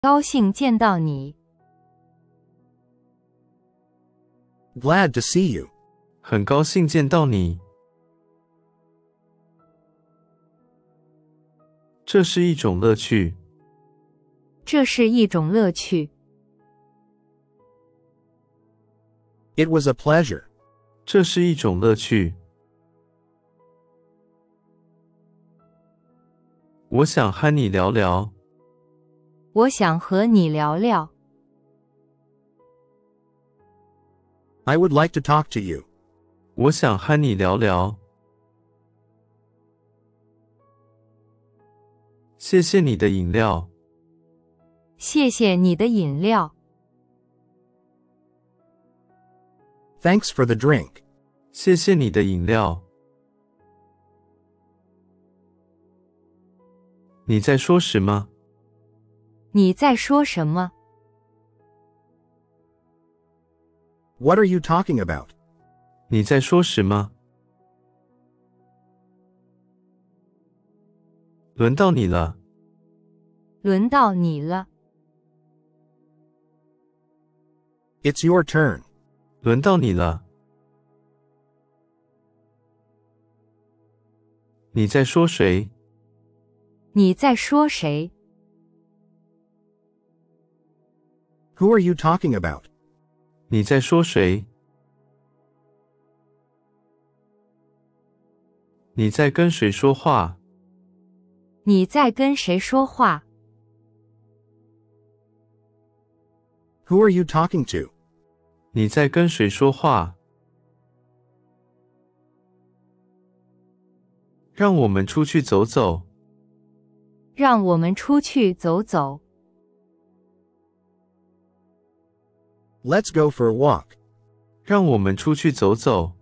高兴见到你。 Glad to see you. 很高兴见到你。这是一种乐趣。 这是一种乐趣。 It was a pleasure. 这是一种乐趣。我想和你聊聊。 我想和你聊聊。 I would like to talk to you. 我想和你聊聊。谢谢你的饮料。 谢谢你的饮料。 Thanks for the drink. 谢谢你的饮料。你在说什么？ 你在说什么？ What are you talking about? 你在说什么？轮到你了。 轮到你了。 It's your turn. 轮到你了。你在说谁？ 你在说谁？ Who are you talking about? 你在说谁？你在跟谁说话？ 你在跟谁说话？ Who are you talking to? 你在跟谁说话？让我们出去走走。 让我们出去走走。 Let's go for a walk. 让我们出去走走。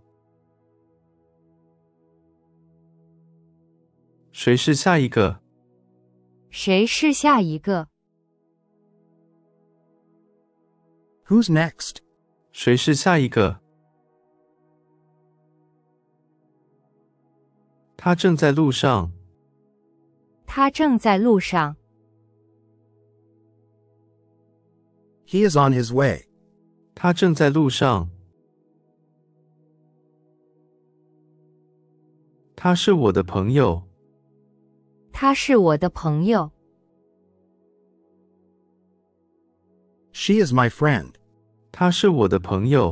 谁是下一个？ 谁是下一个？ Who's next? 谁是下一个？他正在路上。 他正在路上。 He is on his way. 他正在路上。他是我的朋友。 他是我的朋友。 She is my friend. 他是我的朋友。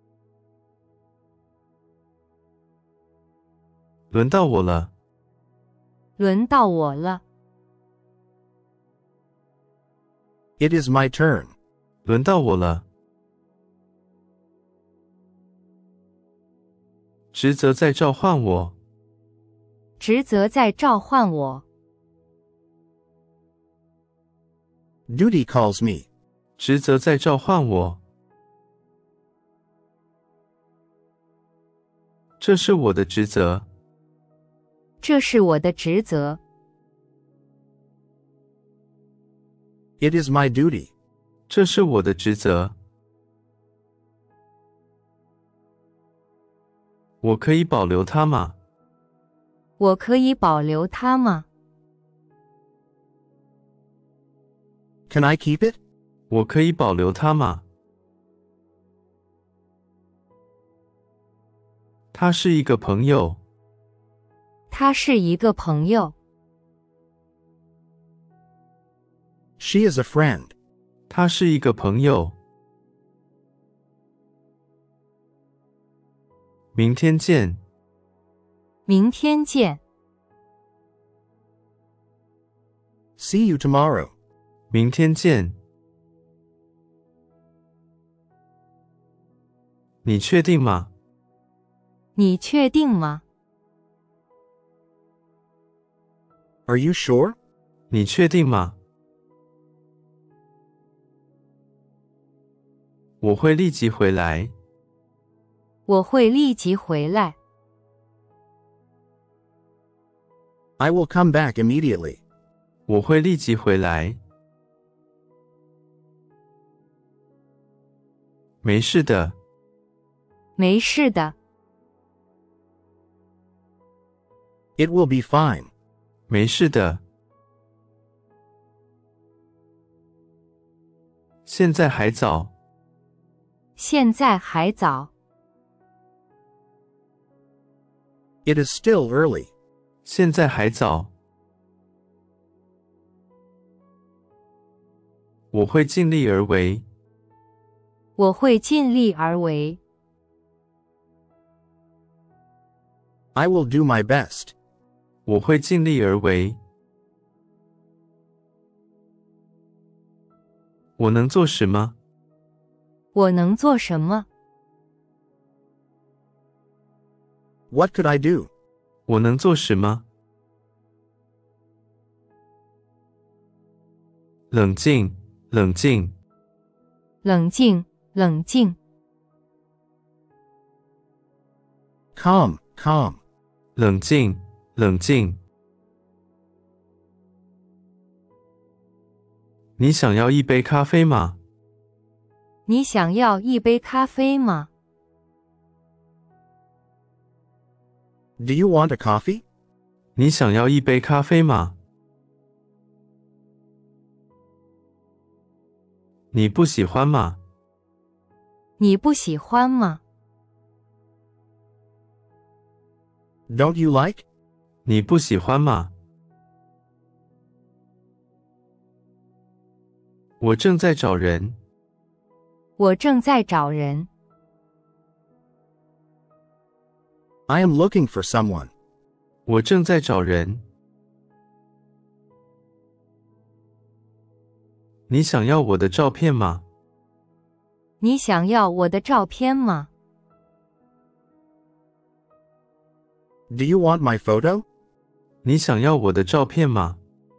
轮到我了。 轮到我了。 It is my turn. 轮到我了。职责在召唤我。 职责在召唤我。 Duty calls me. 职责在召唤我。这是我的职责。 这是我的职责。 It is my duty. 这是我的职责。我可以保留它吗？ 我可以保留它吗？ Can I keep it? 我可以保留它吗？他是一个朋友。 他是一个朋友。 She is a friend. 他是一个朋友。明天见。 明天见。 See you tomorrow. 明天见。你确定吗？ 你确定吗？ Are you sure? 你确定吗？我会立即回来。 我会立即回来。 I will come back immediately. 我会立即回来。没事的。 没事的。 It will be fine. 没事的。 现在还早。 现在还早。 It is still early. 现在还早。我会尽力而为。 我会尽力而为。 I will do my best. 我会尽力而为。我能做什么？ 我能做什么？ What could I do? 我能做什么？冷静，冷静。 冷静，冷静。 Calm, calm. 冷静，冷静。你想要一杯咖啡吗？ 你想要一杯咖啡吗？ Do you want a coffee? 你想要一杯咖啡吗？你不喜欢吗？ 你不喜欢吗？ Don't you like? 你不喜欢吗？我正在找人。 我正在找人。 I am looking for someone. 我正在找人。你想要我的照片吗？ 你想要我的照片吗？ Do you want my photo? 你想要我的照片吗？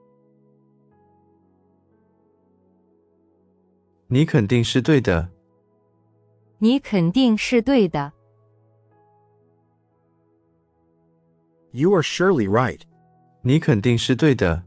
你肯定是对的。 你肯定是对的。 You are surely right. 你肯定是对的。